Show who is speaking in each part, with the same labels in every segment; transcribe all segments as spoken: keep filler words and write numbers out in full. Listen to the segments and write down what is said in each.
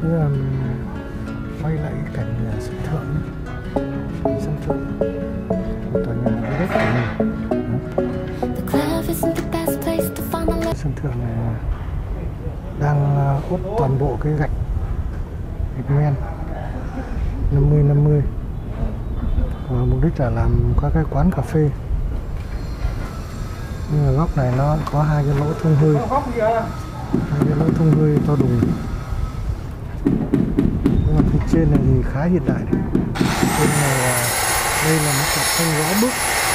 Speaker 1: Bây giờ mình quay lại cái cảnh sân thượng nhé. Sân thượng tòa nhà dưới đất của mình. Sân thượng này đang ốp toàn bộ cái gạch gạch men năm mươi năm mươi và mục đích là làm các cái quán cà phê. Nhưng mà góc này nó có hai cái lỗ thông hơi, hai cái lỗ thông hơi to đùng. Nhưng mà phía trên này thì khá hiện đại này. Trên này là, đây là một cặp thông gió bước,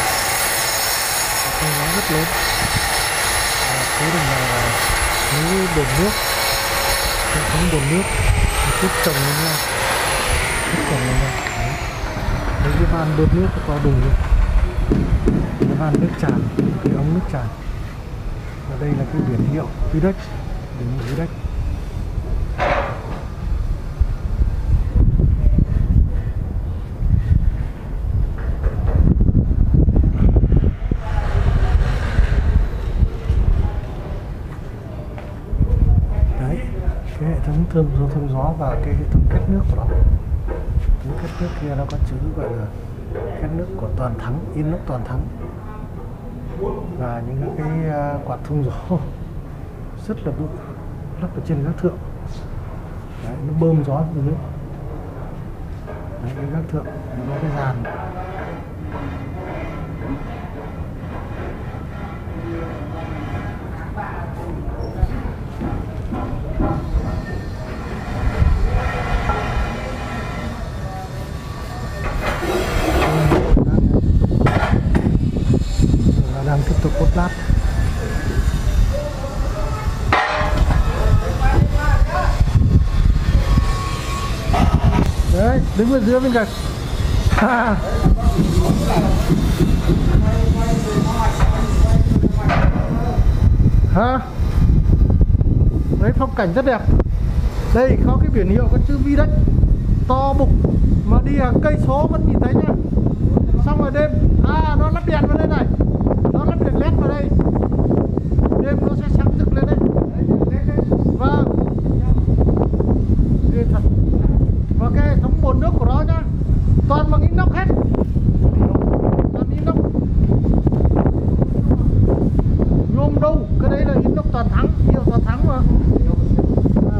Speaker 1: thông gió rất lớn. À, phía đường này là những bồn nước, hệ thống bồn nước chút trồng lên nhau, chút trồng lên nhau. Đấy. Đấy, cái van bơm nước to đùng luôn, cái van nước tràn, cái ống nước tràn. Và đây là cái biển hiệu Videx, biển hiệu Videx. Đấy, cái hệ thống thơm gió thông gió và cái hệ thống kết nước của nó. Cái kết nước kia nó có chữ gọi là kết nước của Toàn Thắng, inox Toàn Thắng. Và những cái quạt thông gió rất là bự lắp ở trên gác thượng. Đấy, nó bơm gió từ nước. Đấy, cái gác thượng nó có cái dàn. Đang tiếp tục cốt lát. Đấy, đứng bên dưới bên cạnh. Ha. Đấy, phong cảnh rất đẹp. Đây có cái biển hiệu có chữ Videx to bục mà đi hàng cây số vẫn nhìn thấy nhá. Xong rồi đêm, à nó lắp đèn vào đây này. Nó lắp đèn led vào đây. Đêm nó sẽ sáng rực lên đấy. Vâng. Ghê thật. Và cái hệ thống bồn nước của nó nhá, toàn bằng inox hết. Toàn inox. Nhôm đâu, cái đấy là inox Toàn Thắng, hiệu Toàn Thắng mà. À.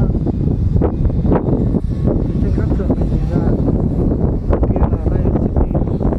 Speaker 1: Trên các thượng này nhìn ra kia là đây là City.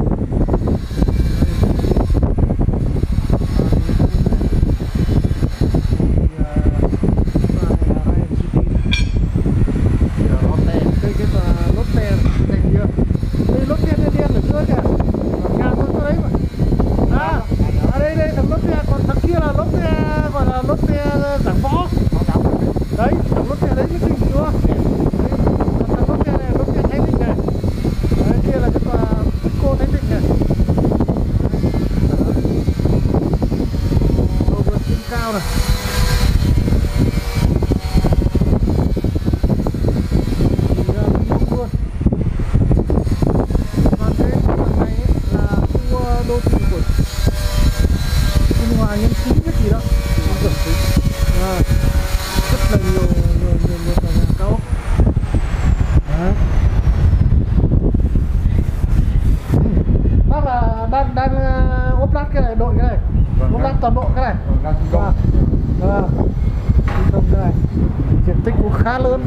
Speaker 1: Toàn bộ cái này đang thi công. À, thi công cái này diện tích cũng khá lớn.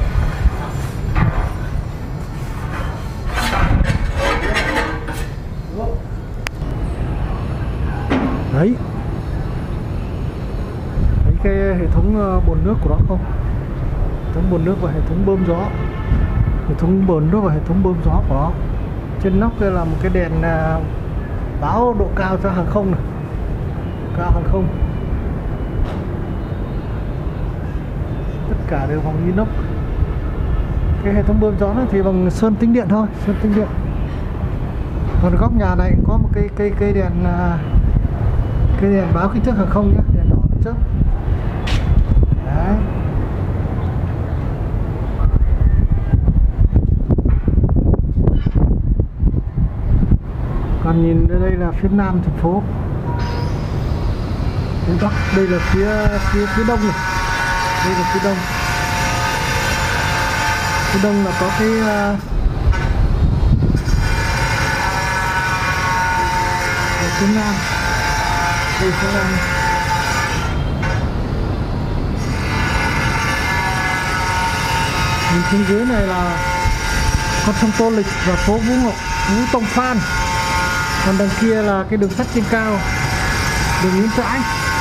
Speaker 1: Đấy, thấy cái hệ thống bồn nước của nó không? Hệ thống bồn nước và hệ thống bơm gió. Hệ thống bồn nước và hệ thống bơm gió của nó. Trên nóc đây là một cái đèn báo độ cao cho hàng không này, cao hàng không. Tất cả đều bằng inox. Cái hệ thống bơm gió này thì bằng sơn tĩnh điện thôi, sơn tĩnh điện. Còn góc nhà này có một cây cây cây đèn cây đèn báo kích thước hàng không nhé, đèn đỏ chớp. Đấy. Còn nhìn đây là phía nam thành phố. Phía bắc đây là phía phía phía đông này. Đây là phía đông. Phía đông là có cái uh, phía nam, đây phía nam. Nhìn xuống dưới này là con sông Tô Lịch và phố Vũ Ngọc, Vũ Tông Phan. Còn đằng kia là cái đường sắt trên cao, đường Nguyễn Trãi.